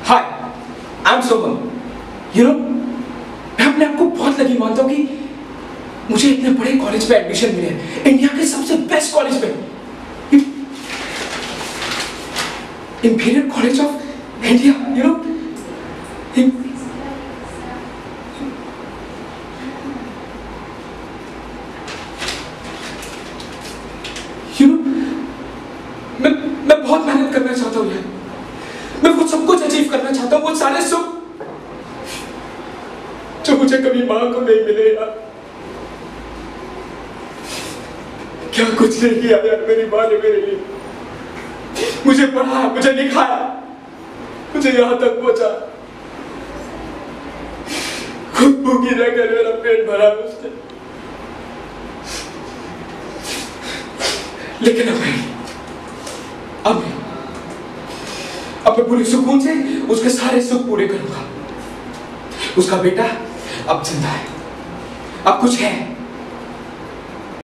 Hi, I am सोहम। मैं अपने आप को बहुत लकी मानता हूँ कि मुझे इतने बड़े कॉलेज में एडमिशन मिले हैं, इंडिया के सबसे बेस्ट कॉलेज में, इंपीरियल कॉलेज ऑफ इंडिया। मैं बहुत मेहनत करना चाहता हूँ यार, मैं वो सब कुछ अचीव करना चाहता हूँ, वो सारे सुख जो मुझे कभी माँ को नहीं मिले यार। क्या कुछ नहीं किया यार मेरी माँ ने मेरे लिए। मुझे पढ़ाया, मुझे लिखाया, मुझे यहां तक पहुंचा। खुद भूखी रहकर मेरा पेट भरा उसने। लेकिन अब मैं पूरे सुकून से उसके सारे सुख पूरे करूंगा। उसका बेटा अब जिंदा है, अब कुछ है।